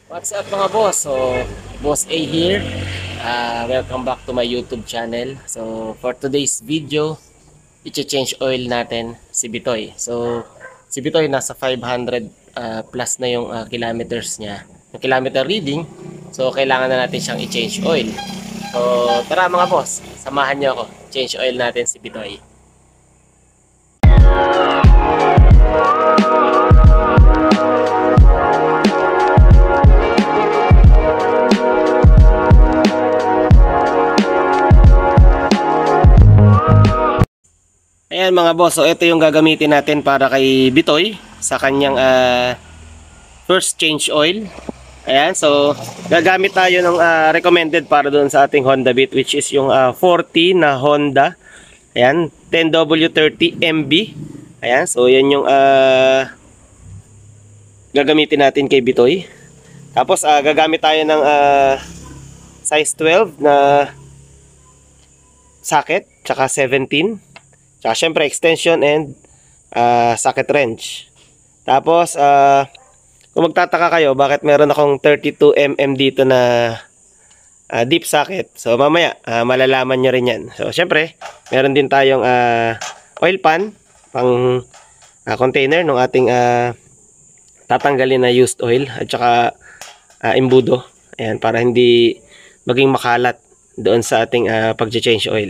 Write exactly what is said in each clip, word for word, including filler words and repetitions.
What's up mga boss? So, Boss A here. Uh, welcome back to my YouTube channel. So, for today's video, i-change oil natin si Bitoy. So, si Bitoy nasa five hundred uh, plus na yung uh, kilometers niya. Yung kilometer reading. So, kailangan na natin siyang i-change oil. So, tara mga boss, samahan niyo ako. Change oil natin si Bitoy. Ayan mga boss, so ito yung gagamitin natin para kay Bitoy sa kanyang uh, first change oil. Ayan, so gagamit tayo ng uh, recommended para doon sa ating Honda Beat, which is yung uh, forty na Honda. Ayan, ten W thirty M B. Ayan, so yan yung uh, gagamitin natin kay Bitoy. Tapos uh, gagamit tayo ng uh, size twelve na socket, tsaka seventeen. Tsaka syempre extension and uh, socket wrench. Tapos uh, kung magtataka kayo bakit meron akong thirty-two millimeter dito na uh, deep socket, so mamaya uh, malalaman nyo rin yan. So syempre meron din tayong uh, oil pan pang uh, container ng ating uh, tatanggalin na used oil at saka uh, imbudo. Ayan, para hindi maging makalat doon sa ating uh, pag-change oil.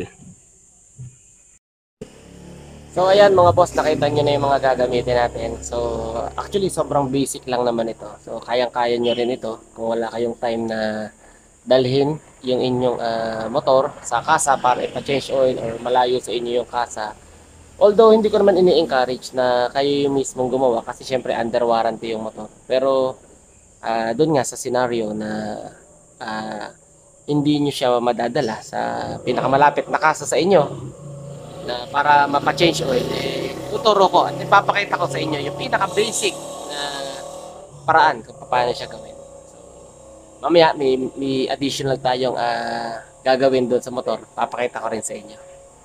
So ayan mga boss, nakita nyo na yung mga gagamitin natin. So actually sobrang basic lang naman ito. So kayang-kaya nyo rin ito kung wala kayong time na dalhin yung inyong uh, motor sa kasa para ipa-change oil or malayo sa inyo yung kasa. Although hindi ko naman ini-encourage na kayo yung mismong gumawa kasi syempre under warranty yung motor. Pero uh, doon nga sa scenario na uh, hindi nyo siya madadala sa pinakamalapit na kasa sa inyo, na para mapa-change oil, eh, tuturo ko at ipapakita ko sa inyo yung pinaka-basic na paraan kung paano siya gawin. So, mamaya may, may additional tayong uh, gagawin doon sa motor. Papakita ko rin sa inyo.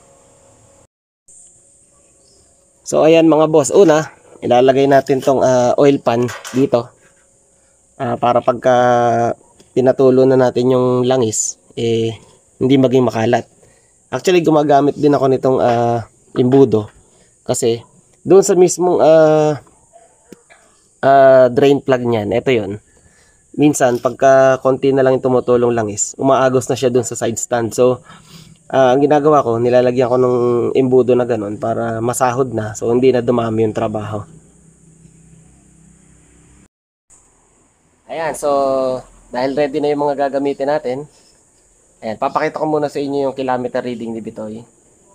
So ayan mga boss, una ilalagay natin tong uh, oil pan dito uh, para pagka pinatulo na natin yung langis, eh, hindi maging makalat. Actually, gumagamit din ako nitong uh, imbudo kasi doon sa mismong uh, uh, drain plug niyan, ito yon. Minsan, pagka konti na lang yung tumutulong langis, umaagos na siya doon sa side stand. So, uh, ang ginagawa ko, nilalagyan ko ng imbudo na ganun para masahod na. So, hindi na dumami yung trabaho. Ayan, so, dahil ready na yung mga gagamitin natin, ayan, papakita ko muna sa inyo yung kilometer reading ni Bitoy.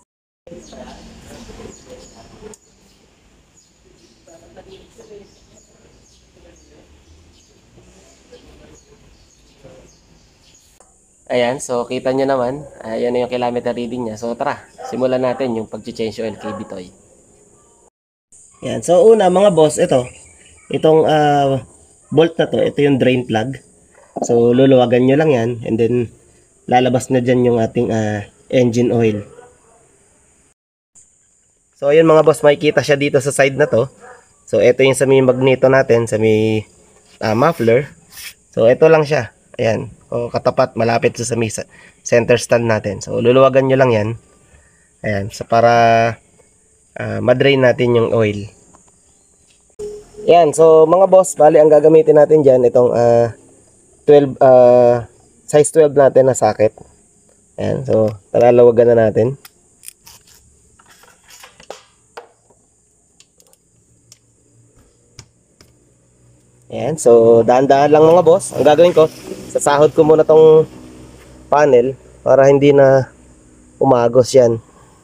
Ayan, so kita nyo naman, ayan na yung kilometer reading niya. So tara, simulan natin yung pag-change oil kay Bitoy. Ayan, so una mga boss, ito, itong uh, bolt na to, ito yung drain plug. So luluwagan nyo lang yan and then lalabas na dyan yung ating uh, engine oil. So ayun mga boss, makikita siya dito sa side na to. So ito yung sa may magneto natin, sa may uh, muffler. So ito lang siya, ayan, o katapat, malapit sa may center stand natin. So luluwagan nyo lang yan, ayan, so para uh, madrain natin yung oil. Ayan, so mga boss, bali ang gagamitin natin dyan, itong uh, twelve, uh, size twelve natin na socket. Ayan, so talalawagan na natin. Ayan, so dahan-dahan lang mga boss. Ang gagawin ko, sasahod ko muna tong panel para hindi na umagos yan,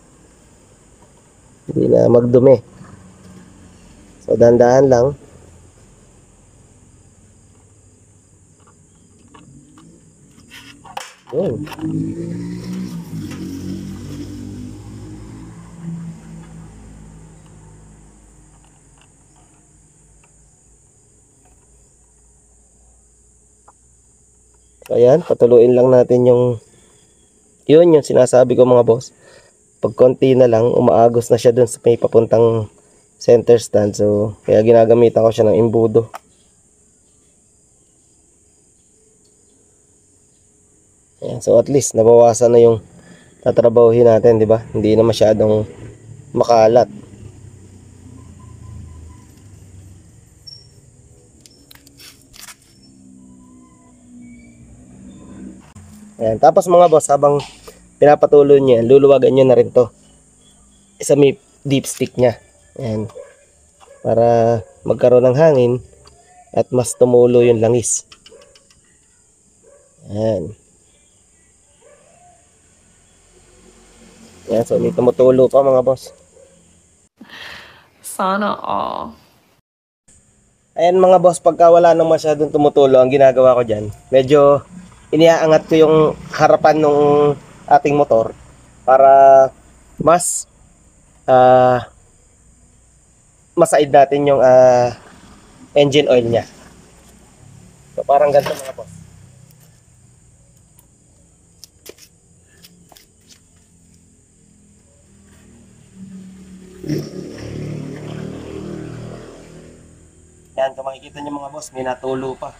hindi na magdumi. So dahan-dahan lang. Yun. So ayan, patuluin lang natin yung yun yung sinasabi ko mga boss. Pag konti na lang, umaagos na siya dun sa may papuntang center stand. So kaya ginagamitan ko siya ng imbudo. Ayan, so at least nabawasan na yung tatrabahuhin natin, di ba? Hindi na masyadong makalat. Ayan, tapos mga boss, habang pinapatuloy niya, luluwagan nyo na rin to sa may dipstick niya. Ayan, para magkaroon ng hangin at mas tumulo yung langis. Ayan. Ayan, so may tumutulo pa mga boss. Sana all. Ayan mga boss, pagka wala nang masyadong tumutulo, ang ginagawa ko dyan, medyo iniaangat ko yung harapan ng ating motor para mas uh, masaid natin yung uh, engine oil nya. So parang ganito mga boss. Yan, kung makikita nyo mga boss, may natulo pa.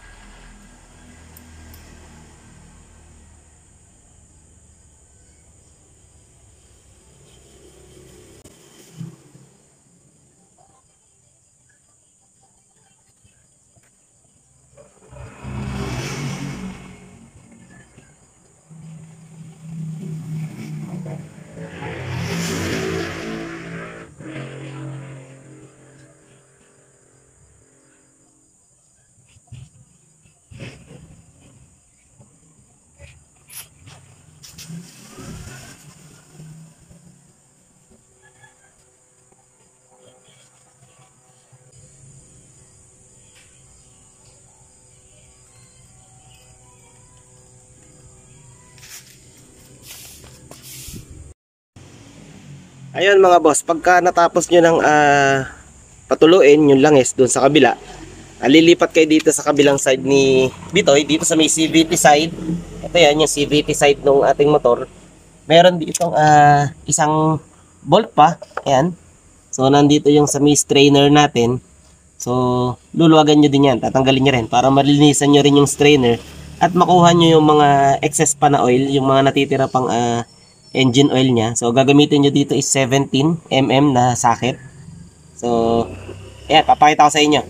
Ayun mga boss, pagka natapos nyo ng uh, patuluin yung langis doon sa kabila, uh, lilipat kayo dito sa kabilang side ni Bitoy, dito sa may C V T side. Ito yan, yung C V T side ng ating motor. Meron dito uh, isang bolt pa, ayan. So nandito yung sa may strainer natin. So luluwagan nyo din yan, tatanggalin nyo rin para malinisan nyo rin yung strainer at makuha nyo yung mga excess pa na oil, yung mga natitira pang uh, engine oil nya. So gagamitin nyo dito is seventeen millimeter na socket. So ayan, papakita ko sa inyo.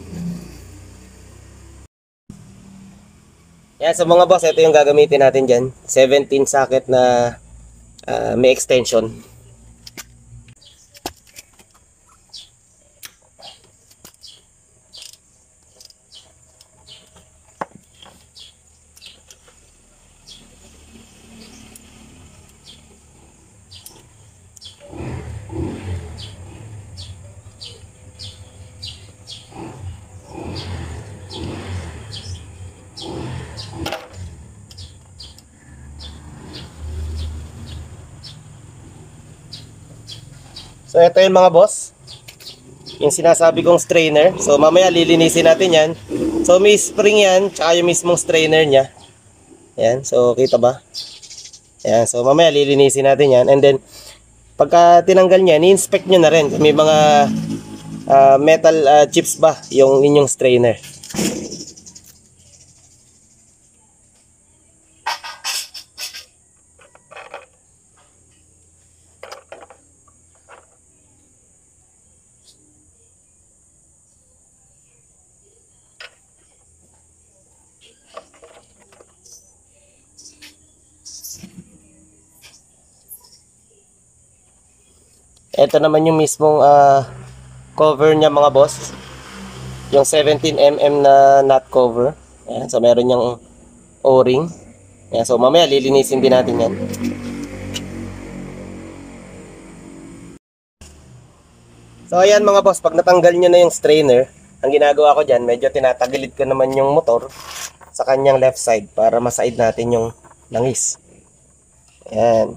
Ayan, so mga boss, ito yung gagamitin natin dyan, seventeen socket na uh, may extension. So ito yung mga boss, yung sinasabi kong strainer. So mamaya lilinisin natin yan. So may spring yan, tsaka yung mismong strainer nya. Ayan, so kita ba? Ayan, so mamaya lilinisin natin yan. And then pagka tinanggal nya, ni-inspect nyo na rin kung may mga uh, metal uh, chips ba yung inyong strainer. Ito naman yung mismong uh, cover niya mga boss. Yung seventeen millimeter na nut cover. Ayan, so meron yung O-ring. Ayan, so mamaya lilinisin din natin yan. So ayan mga boss, pag natanggal nyo na yung strainer, ang ginagawa ko dyan, medyo tinatagilid ko naman yung motor sa kanyang left side para masaid natin yung langis. Ayan.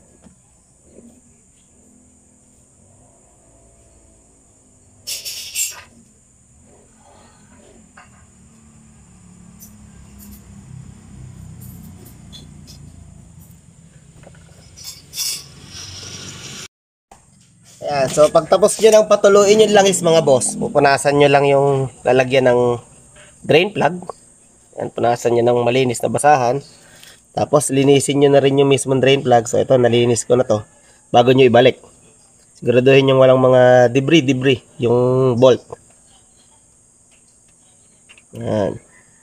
Ayan, so pagtapos nyo ng patuluin yung langis mga boss, pupunasan nyo lang yung lalagyan ng drain plug. Ayan, punasan nyo ng malinis na basahan. Tapos linisin nyo na rin yung mismong drain plug. So ito, nalinis ko na to bago nyo ibalik. Siguraduhin yung walang mga debris, debris yung bolt. Yan.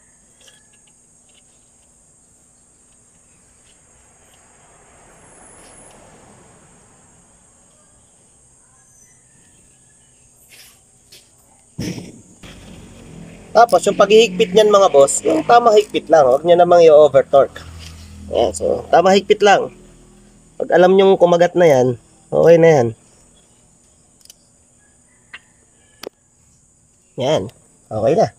Tapos yung paghihigpit niyan mga boss, yung tama higpit lang, huwag niyo namang i-over torque. Ayan, so tama higpit lang. Pag alam niyo kumagat na yan, okay na yan. Yan, okay na.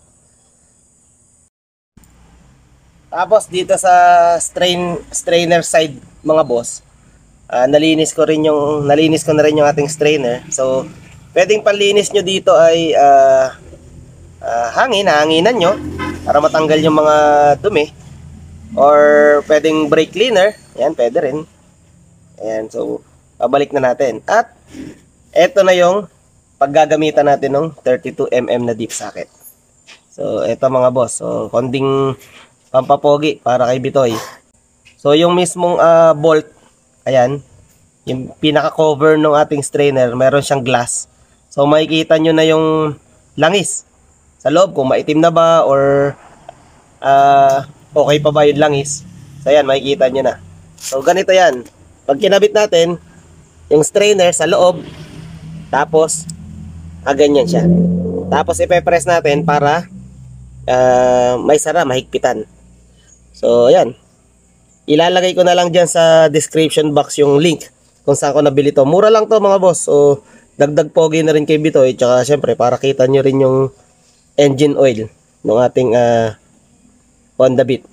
Tapos dito sa strain strainer side mga boss, uh, nalinis ko rin yung nalinis ko na rin yung ating strainer. So pwedeng panlinis nyo dito ay uh, uh, hangin, hanginan nyo para matanggal yung mga dumi, or pwedeng brake cleaner, yan pwede rin. Ayan, so pabalik na natin. At eto na yung paggagamitan natin ng thirty-two millimeter na deep socket. So eto mga boss, so konding pampapogi para kay Bitoy. So yung mismong uh, bolt, ayan, yung pinaka cover ng ating strainer, meron siyang glass. So makikita nyo na yung langis sa loob, kung maitim na ba or uh, okay pa ba yung langis. So ayan, makikita nyo na. So ganito yan, pag kinabit natin yung strainer sa loob, tapos ah, ganyan siya. Tapos ipe-press natin para uh, may sara, mahigpitan. So ayan, ilalagay ko na lang dyan sa description box yung link kung saan ko nabili to. Mura lang to mga boss, so dagdag pogi na rin kay Bitoy. Tsaka syempre para kita nyo rin yung engine oil ng ating uh, Honda Beat.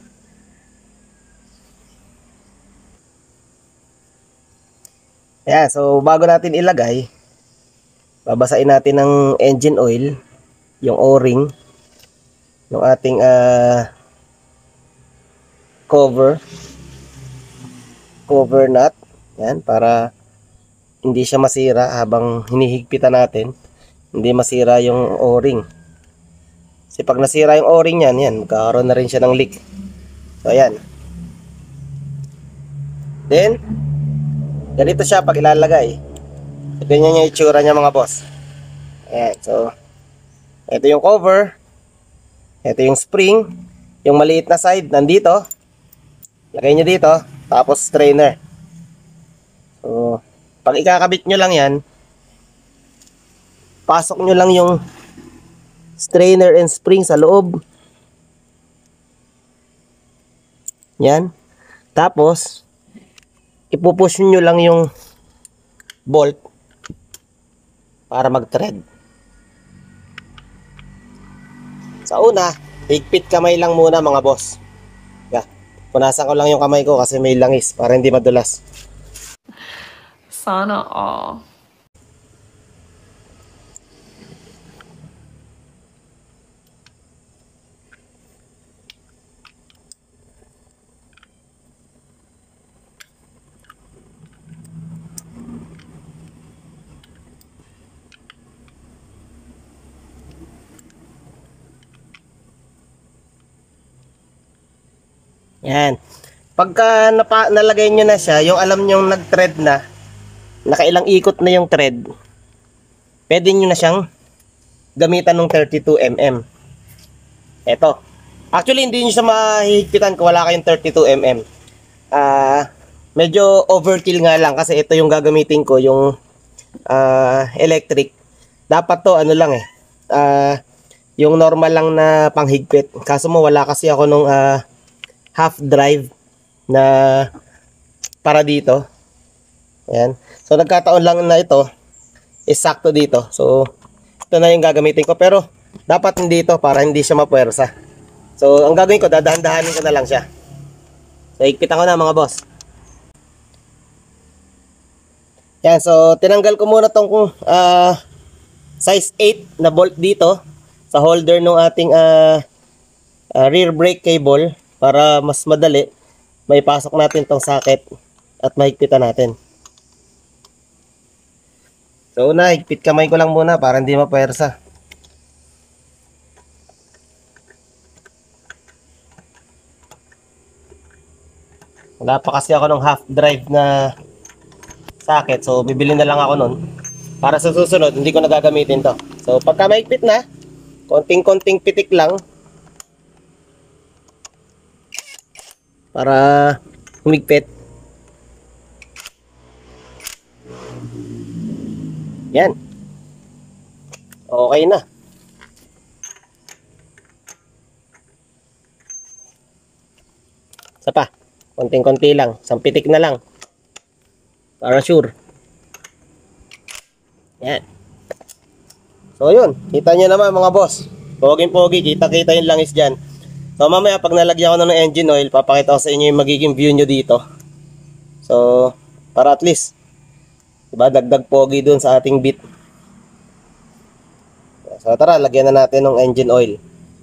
Ayan, so bago natin ilagay, babasain natin ng engine oil yung o-ring ng ating uh, cover cover nut. Yan, para hindi siya masira habang hinihigpitan natin, hindi masira yung o-ring. Kasi pag nasira yung o-ring yan, yan, magkakaroon na rin siya ng leak. So ayan, then ganito siya pag ilalagay. So, ganyan yung itsura niya mga boss. Ayan, so ito yung cover, ito yung spring, yung maliit na side nandito, lagay nyo dito, tapos strainer. So pag ikakabit nyo lang yan, pasok nyo lang yung strainer and spring sa loob. Yan. Tapos ipupush nyo lang yung bolt para mag-thread. Sa una, higpit kamay lang muna mga boss. Yeah. Punasan ko lang yung kamay ko kasi may langis para hindi madulas. Sana all. Yan. Pagka napa, nalagay nyo na siya, yung alam nyo nag-thread na, nakailang ikot na yung thread, pwede nyo na siyang gamitan ng thirty-two millimeter. Eto. Actually, hindi nyo siya mahihigpitan kung wala kayong thirty-two millimeter. Ah, uh, medyo overkill nga lang kasi ito yung gagamitin ko, yung uh, electric. Dapat to, ano lang eh, uh, yung normal lang na panghigpit. Kaso mo, wala kasi ako nung uh, half drive na para dito. Ayan. So nagkataon lang na ito is sakto dito. So ito na yung gagamitin ko, pero dapat hindi ito para hindi siya mapuwersa. So ang gagawin ko, dadahan-dahanin ko na lang siya. So higpitan ko na mga boss. Yan, so tinanggal ko muna tong uh, size eight na bolt dito sa holder ng ating uh, uh, rear brake cable, para mas madali may pasok natin tong socket at mahigpitan natin. So una, higpit kamay ko lang muna para hindi mapuwersa. Wala pa kasi ako ng half drive na socket. So, bibili na lang ako nun. Para sa susunod, hindi ko na gagamitin to. So, pagka maigpit na, konting-konting pitik lang. Para humigpit. Yan. Okay na. Isa pa. Konting-konti lang. Isang pitik na lang. Para sure. Yan. So yun. Kita nyo naman mga boss. Poging-pogi. Kita-kita yung langis dyan. So mamaya pag nalagyan ko na ng engine oil, papakita ko sa inyo yung magiging view nyo dito. So, para at least, diba, dagdag pogi dun sa ating bit. So tara, lagyan na natin ng engine oil.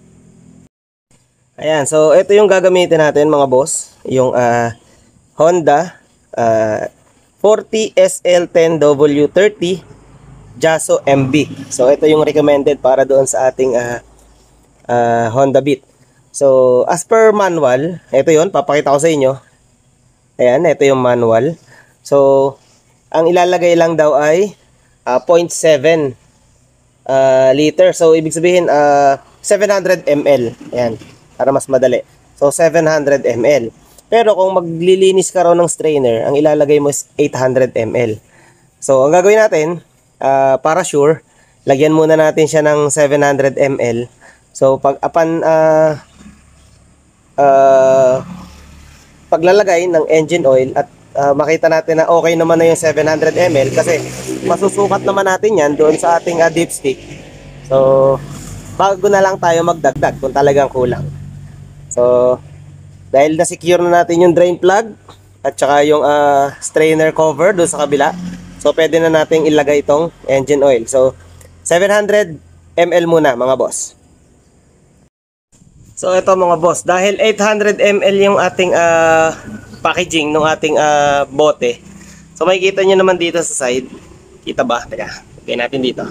Ayan, so ito yung gagamitin natin mga boss. Yung uh, Honda uh, forty S L ten W thirty Jaso M B. So ito yung recommended para doon sa ating uh, uh, Honda Beat. So as per manual, ito yun, papakita ko sa inyo. Ayan, ito yung manual. So ang ilalagay lang daw ay uh, zero point seven uh, liter. So ibig sabihin uh, seven hundred milliliters. Ayan, para mas madali. So seven hundred milliliters. Pero kung maglilinis ka raw ng strainer, ang ilalagay mo is eight hundred milliliters. So ang gagawin natin, uh, para sure, lagyan muna natin siya ng seven hundred milliliters. So pag apan uh, uh, paglalagay ng engine oil at uh, makita natin na okay naman na yung seven hundred milliliters, kasi masusukat naman natin yan doon sa ating uh, dipstick. So bago na lang tayo magdagdag kung talagang kulang. So dahil na-secure na natin yung drain plug at saka yung uh, strainer cover doon sa kabila, so pwede na nating ilagay itong engine oil. So seven hundred milliliters muna mga boss. So ito mga boss, dahil eight hundred milliliters yung ating uh, packaging ng ating uh, bote. So makikita nyo naman dito sa side. Kita ba? Teka, lagay natin dito.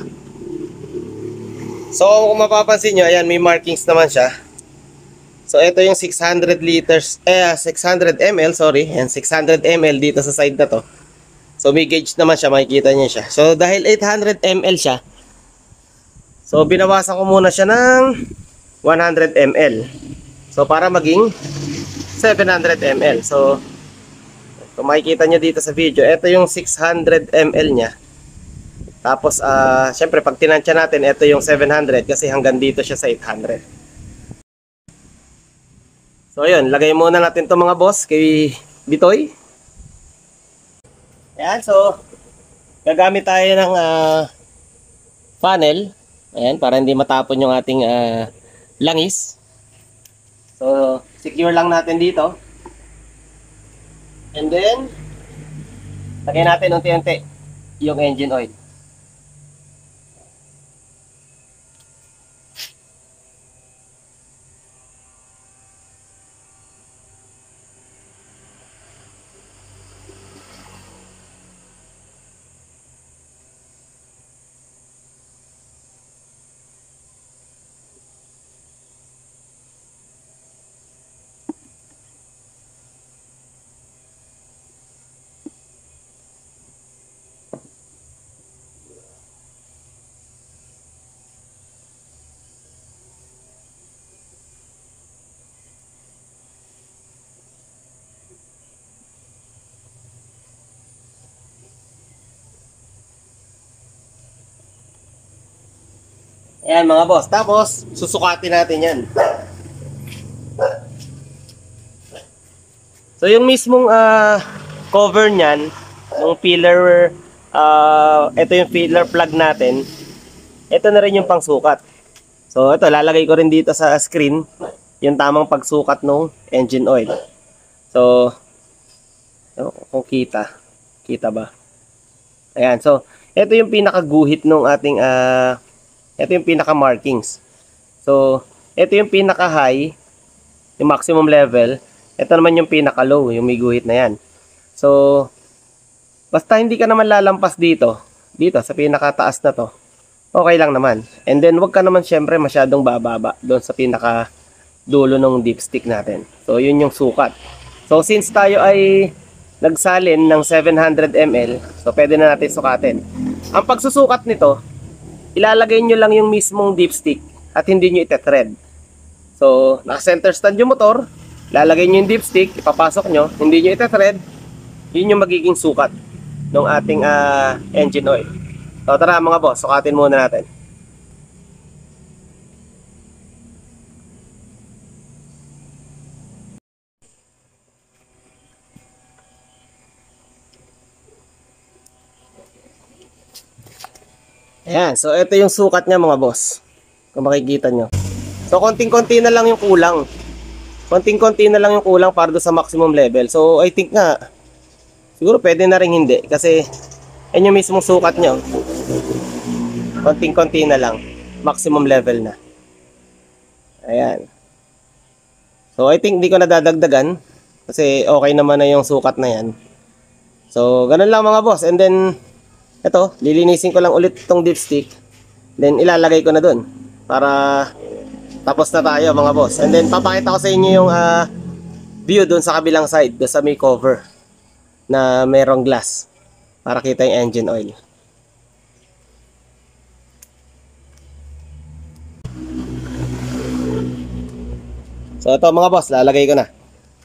So kung mapapansin nyo, ayan, may markings naman siya. So ito yung six hundred liters, eh six hundred milliliters, sorry, and six hundred milliliters dito sa side na to. So may gauge naman siya, makikita niyo siya. So dahil eight hundred milliliters siya, so binawasan ko muna siya ng one hundred milliliters. So para maging seven hundred milliliters. So kung makikita niyo dito sa video, ito yung six hundred milliliters niya. Tapos uh, syempre pag tinansya natin, ito yung seven hundred kasi hanggang dito siya sa eight hundred. So ayun, lagay muna natin to mga boss kay Bitoy. Ayan, so gagamit tayo ng uh, funnel. Ayan, para hindi matapon yung ating uh, langis. So secure lang natin dito. And then lagay natin unti-unti yung engine oil. Ayan mga boss, tapos susukatin natin yan. So yung mismong uh, cover nyan, yung filler, uh, ito yung filler plug natin, ito na rin yung pangsukat. So ito, lalagay ko rin dito sa screen yung tamang pagsukat ng engine oil. So kung kita, kita ba? Ayan, so ito yung pinakaguhit ng ating uh, ito yung pinaka markings. So ito yung pinaka high, yung maximum level. Ito naman yung pinaka low, yung may guhit na yan. So basta hindi ka naman lalampas dito, dito sa pinaka taas na to, okay lang naman. And then wag ka naman syempre masyadong bababa doon sa pinaka dulo ng dipstick natin. So yun yung sukat. So since tayo ay nagsalin ng seven hundred milliliters, so pwede na natin sukatin. Ang pagsusukat nito, ilalagay nyo lang yung mismong dipstick at hindi nyo ite-thread. So, naka-center stand yung motor, lalagay nyo yung dipstick, ipapasok nyo, hindi nyo ite-thread, yun yung magiging sukat ng ating uh, engine oil. So, tara mga boss, sukatin muna natin. Ayan, so ito yung sukat niya mga boss. Kung makikita nyo. So, konting-konti na lang yung kulang. Konting-konti na lang yung kulang para doon sa maximum level. So, I think nga, siguro pwede na rin hindi. Kasi, yan yung mismong sukat nyo. Konting-konti na lang. Maximum level na. Ayan. So, I think di ko nadadagdagan. Kasi, okay naman na yung sukat na yan. So, ganun lang mga boss. And then, ito, lilinisin ko lang ulit itong dipstick. Then, ilalagay ko na doon. Para tapos na tayo mga boss. And then papakita ko sa inyo yung uh, view doon sa kabilang side, doon sa may cover na merong glass para kita yung engine oil. So ito mga boss, lalagay ko na.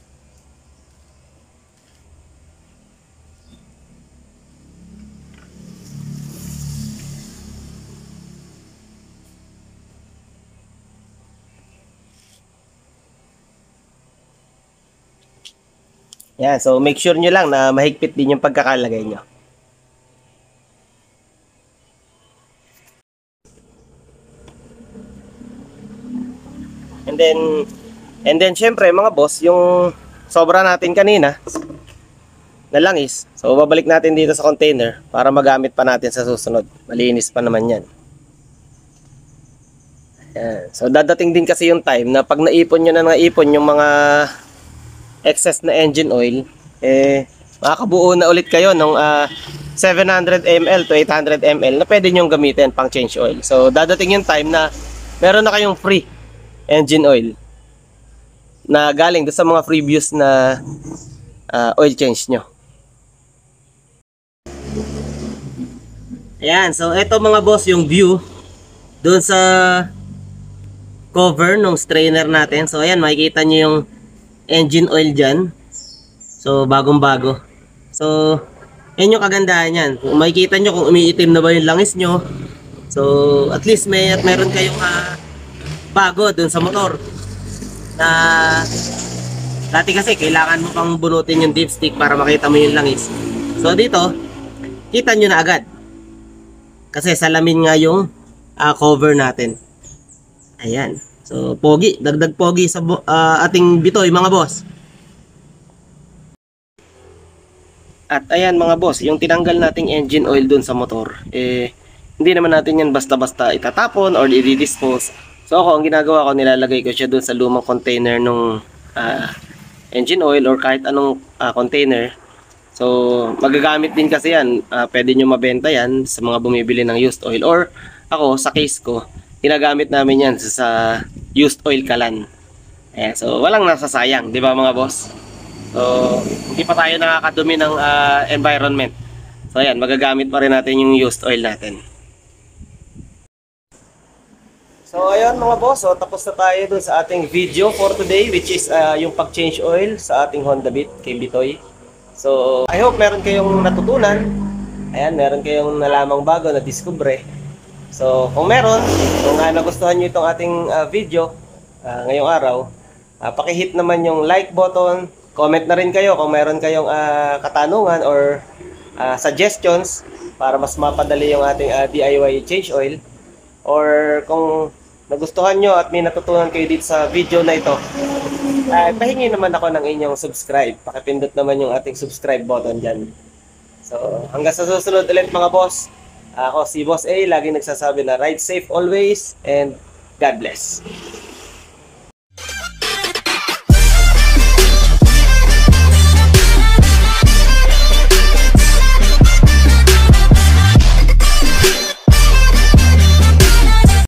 Yan, so make sure nyo lang na mahigpit din yung pagkakalagay nyo. And then, and then syempre mga boss, yung sobra natin kanina na langis, so babalik natin dito sa container para magamit pa natin sa susunod. Malinis pa naman yan. Yan. So dadating din kasi yung time na pag naipon nyo na naipon yung mga excess na engine oil, eh makakabuo na ulit kayo ng uh, seven hundred milliliters to eight hundred milliliters na pwede nyong gamitin pang change oil. So dadating yung time na meron na kayong free engine oil na galing doon sa mga previous na uh, oil change nyo. Ayan, so ito mga boss yung view doon sa cover ng strainer natin. So ayan, makikita nyo yung engine oil dyan. So bagong bago. So yan yung kagandahan yan. Kung makikita nyo kung umiitim na ba yung langis nyo, so at least may at meron kayong uh, bago dun sa motor na dati kasi kailangan mo pang bunutin yung dipstick para makita mo yung langis. So dito kita nyo na agad kasi salamin nga yung uh, cover natin. Ayan. So, pogi. Dagdag pogi sa uh, ating bitoy, mga boss. At ayan, mga boss, yung tinanggal nating engine oil dun sa motor, eh, hindi naman natin yan basta-basta itatapon or i-dispose. So, ako, ang ginagawa ko, nilalagay ko siya dun sa lumang container nung uh, engine oil or kahit anong uh, container. So, magagamit din kasi yan. Uh, pwede nyo mabenta yan sa mga bumibili ng used oil. Or, ako, sa case ko, ginagamit namin yan sa, sa used oil kalan. Ayan, so walang nasasayang, di ba mga boss? So hindi pa tayo nakakadumi ng uh, environment. So ayan, magagamit pa rin natin yung used oil natin. So ayun mga boss, so, tapos na tayo dun sa ating video for today, which is uh, yung pag-change oil sa ating Honda Beat kay Bitoy. So I hope meron kayong natutunan. Ayan, meron kayong nalamang bago na discovery. So, kung meron, kung uh, nagustuhan nyo itong ating uh, video uh, ngayong araw, uh, pakihit naman yung like button, comment na rin kayo kung meron kayong uh, katanungan or uh, suggestions para mas mapadali yung ating uh, D I Y change oil. Or kung nagustuhan nyo at may natutunan kayo dito sa video na ito, uh, pahingi naman ako ng inyong subscribe. Pakipindot naman yung ating subscribe button dyan. So, hanggang sa susunod ulit mga boss. Ako si Boss A, laging nagsasabi na ride safe always and God bless.